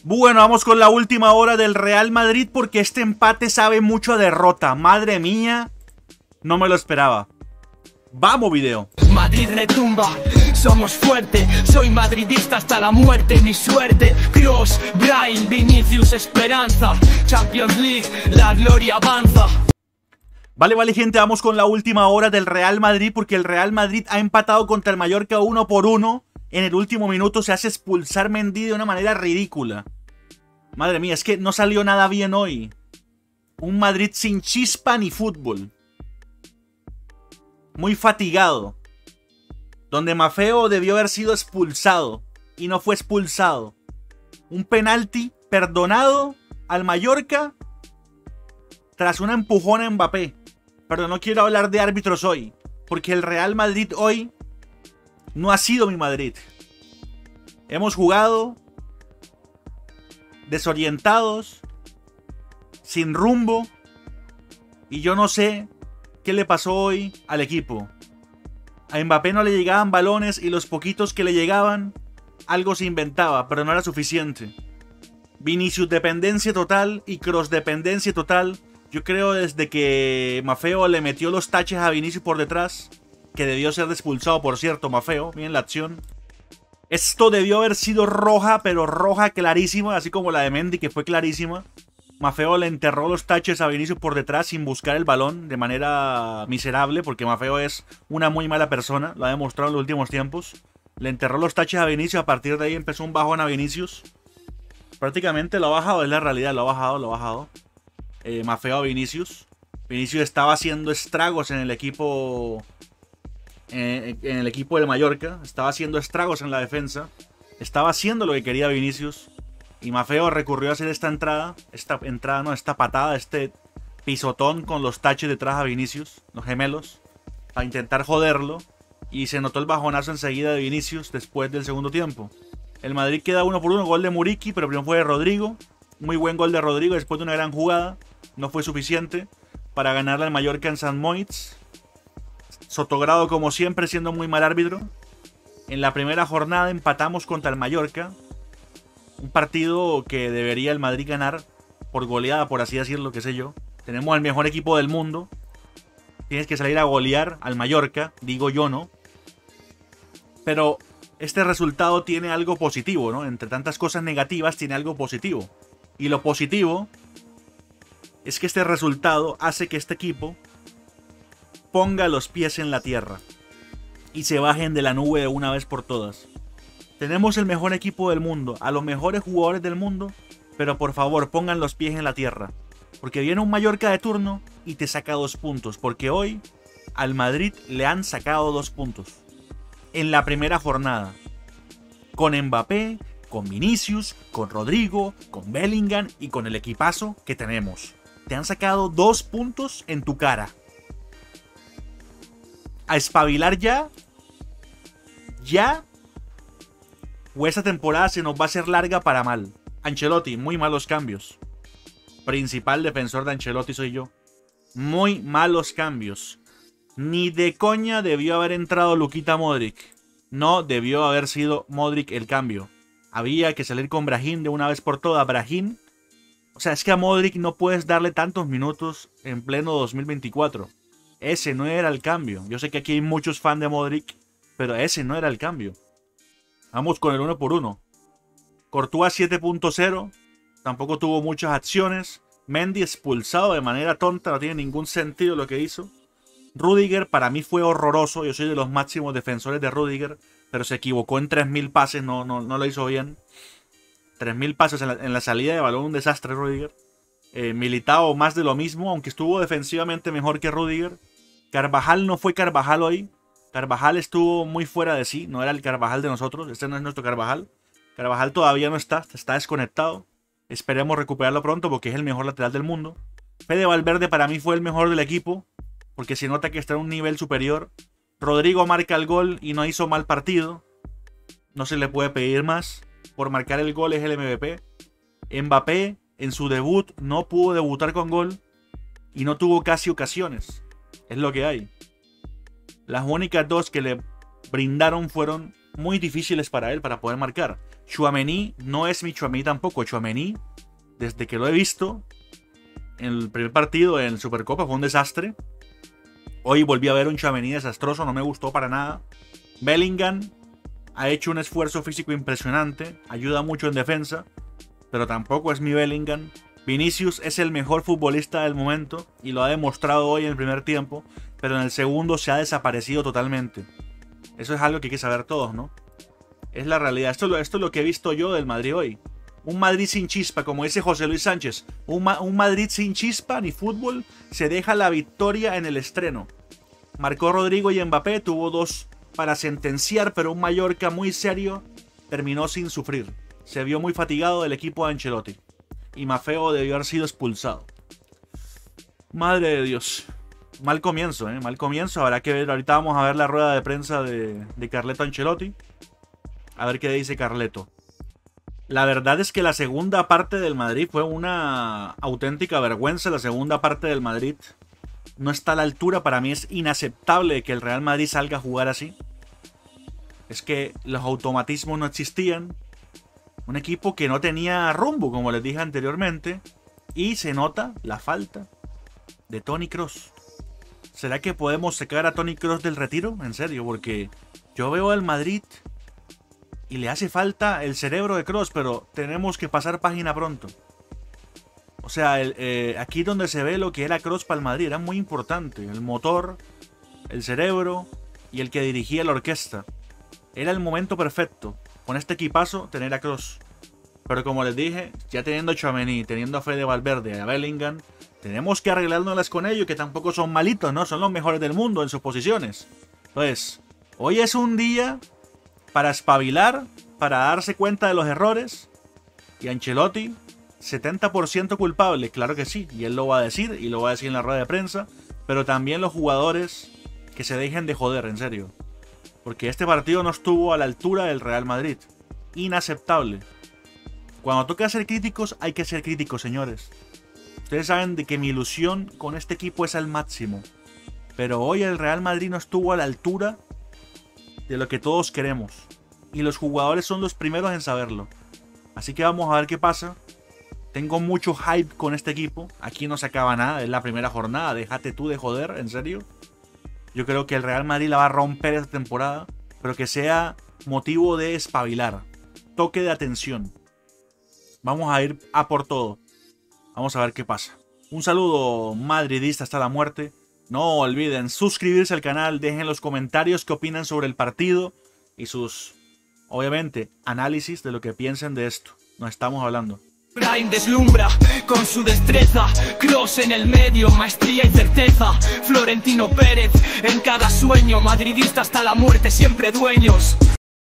Bueno, vamos con la última hora del Real Madrid porque este empate sabe mucho a derrota. Madre mía, no me lo esperaba. ¡Vamos, video! Madrid retumba, somos fuerte, soy madridista hasta la muerte, mi suerte. Kroos, Brian, Vinicius, Esperanza, Champions League, la gloria avanza. Vale, gente, vamos con la última hora del Real Madrid porque el Real Madrid ha empatado contra el Mallorca 1-1. En el último minuto se hace expulsar Mendy de una manera ridícula. Madre mía, es que no salió nada bien hoy. Un Madrid sin chispa ni fútbol. Muy fatigado. Donde Maffeo debió haber sido expulsado y no fue expulsado. Un penalti perdonado al Mallorca tras una empujón a Mbappé. Pero no quiero hablar de árbitros hoy, porque el Real Madrid hoy no ha sido mi Madrid. Hemos jugado desorientados, sin rumbo, y yo no sé qué le pasó hoy al equipo. A Mbappé no le llegaban balones y los poquitos que le llegaban, algo se inventaba, pero no era suficiente. Vinicius dependencia total y Kroos dependencia total. Yo creo desde que Maffeo le metió los taches a Vinicius por detrás, que debió ser expulsado, por cierto, Maffeo, miren la acción. Esto debió haber sido roja, pero roja clarísima, así como la de Mendy, que fue clarísima. Maffeo le enterró los taches a Vinicius por detrás sin buscar el balón de manera miserable, porque Maffeo es una muy mala persona, lo ha demostrado en los últimos tiempos. Le enterró los taches a Vinicius, a partir de ahí empezó un bajón a Vinicius. Prácticamente lo ha bajado, es la realidad, lo ha bajado. Maffeo a Vinicius. Vinicius estaba haciendo estragos en el equipo... en el equipo del Mallorca. Estaba haciendo estragos en la defensa. Estaba haciendo lo que quería Vinicius. Y Maffeo recurrió a hacer esta patada, este pisotón con los taches detrás a Vinicius, los gemelos, para intentar joderlo. Y se notó el bajonazo enseguida de Vinicius después del segundo tiempo. El Madrid queda 1-1, gol de Muriqui, pero primero fue de Rodrigo. Muy buen gol de Rodrigo después de una gran jugada. No fue suficiente para ganarle al Mallorca en Sant Moritz. Sotogrado, como siempre, siendo muy mal árbitro. En la primera jornada empatamos contra el Mallorca. Un partido que debería el Madrid ganar por goleada, por así decirlo, qué sé yo. Tenemos al mejor equipo del mundo. Tienes que salir a golear al Mallorca, digo yo, ¿no? Pero este resultado tiene algo positivo, ¿no? Entre tantas cosas negativas tiene algo positivo. Y lo positivo es que este resultado hace que este equipo ponga los pies en la tierra y se bajen de la nube de una vez por todas. Tenemos el mejor equipo del mundo, a los mejores jugadores del mundo, pero por favor pongan los pies en la tierra, porque viene un Mallorca de turno y te saca 2 puntos, porque hoy al Madrid le han sacado 2 puntos en la primera jornada, con Mbappé, con Vinicius, con Rodrigo, con Bellingham y con el equipazo que tenemos. Te han sacado 2 puntos en tu cara. A espabilar ya. Ya. O esta temporada se nos va a hacer larga para mal. Ancelotti, muy malos cambios. Principal defensor de Ancelotti soy yo. Muy malos cambios. Ni de coña debió haber entrado Luka Modric. No debió haber sido Modric el cambio. Había que salir con Brahim de una vez por todas. Brahim. O sea, es que a Modric no puedes darle tantos minutos en pleno 2024. Ese no era el cambio. Yo sé que aquí hay muchos fans de Modric, pero ese no era el cambio. Vamos con el 1-1. Courtois 7.0. Tampoco tuvo muchas acciones. Mendy expulsado de manera tonta. No tiene ningún sentido lo que hizo. Rudiger para mí fue horroroso. Yo soy de los máximos defensores de Rudiger, pero se equivocó en 3000 pases. No lo hizo bien. 3000 pases en la salida de balón. Un desastre Rudiger. Militao más de lo mismo, aunque estuvo defensivamente mejor que Rudiger. Carvajal no fue Carvajal hoy. Carvajal estuvo muy fuera de sí. No era el Carvajal de nosotros. Este no es nuestro Carvajal. Carvajal todavía no está desconectado. Esperemos recuperarlo pronto porque es el mejor lateral del mundo. Fede Valverde para mí fue el mejor del equipo, porque se nota que está en un nivel superior. Rodrigo marca el gol y no hizo mal partido. No se le puede pedir más. Por marcar el gol es el MVP. Mbappé en su debut no pudo debutar con gol y no tuvo casi ocasiones. Es lo que hay. Las únicas 2 que le brindaron fueron muy difíciles para él para poder marcar. Tchouaméni no es mi Tchouaméni tampoco. Tchouaméni, desde que lo he visto en el primer partido en Supercopa, fue un desastre. Hoy volví a ver un Tchouaméni desastroso, no me gustó para nada. Bellingham ha hecho un esfuerzo físico impresionante, ayuda mucho en defensa, pero tampoco es mi Bellingham. Vinicius es el mejor futbolista del momento y lo ha demostrado hoy en el primer tiempo, pero en el segundo se ha desaparecido totalmente. Eso es algo que hay que saber todos, ¿no? Es la realidad. Esto es lo que he visto yo del Madrid hoy. Un Madrid sin chispa, como dice José Luis Sánchez. Un Madrid sin chispa ni fútbol, se deja la victoria en el estreno. Marcó Rodrigo y Mbappé, tuvo 2 para sentenciar, pero un Mallorca muy serio terminó sin sufrir. Se vio muy fatigado del equipo de Ancelotti. Y Maffeo debió haber sido expulsado. Madre de Dios. Mal comienzo, ¿eh? Mal comienzo. Habrá que ver. Ahorita vamos a ver la rueda de prensa de Carleto Ancelotti. A ver qué dice Carleto. La verdad es que la segunda parte del Madrid fue una auténtica vergüenza. La segunda parte del Madrid no está a la altura. Para mí es inaceptable que el Real Madrid salga a jugar así. Es que los automatismos no existían. Un equipo que no tenía rumbo, como les dije anteriormente. Y se nota la falta de Toni Kroos. ¿Será que podemos sacar a Toni Kroos del retiro? En serio, porque yo veo al Madrid y le hace falta el cerebro de Kroos, pero tenemos que pasar página pronto. O sea, aquí donde se ve lo que era Kroos para el Madrid, era muy importante. El motor, el cerebro y el que dirigía la orquesta. Era el momento perfecto, con este equipazo, tener a Kroos. Pero como les dije, ya teniendo a Tchouaméni, teniendo a Fede Valverde, a Bellingham, tenemos que arreglárnoslas con ellos, que tampoco son malitos, ¿no? Son los mejores del mundo en sus posiciones. Entonces, hoy es un día para espabilar, para darse cuenta de los errores. Y Ancelotti, 70% culpable, claro que sí. Y él lo va a decir, y lo va a decir en la rueda de prensa. Pero también los jugadores que se dejen de joder, en serio. Porque este partido no estuvo a la altura del Real Madrid. Inaceptable. Cuando toca ser críticos, hay que ser críticos, señores. Ustedes saben de que mi ilusión con este equipo es al máximo. Pero hoy el Real Madrid no estuvo a la altura de lo que todos queremos. Y los jugadores son los primeros en saberlo. Así que vamos a ver qué pasa. Tengo mucho hype con este equipo. Aquí no se acaba nada, es la primera jornada. Déjate tú de joder, en serio. Yo creo que el Real Madrid la va a romper esta temporada. Pero que sea motivo de espabilar. Toque de atención. Vamos a ir a por todo. Vamos a ver qué pasa. Un saludo madridista hasta la muerte. No olviden suscribirse al canal. Dejen los comentarios qué opinan sobre el partido. Y sus, obviamente, análisis de lo que piensen de esto. Nos estamos hablando. Brian deslumbra con su destreza, Kroos en el medio, maestría y certeza, Florentino Pérez en cada sueño, madridista hasta la muerte, siempre dueños.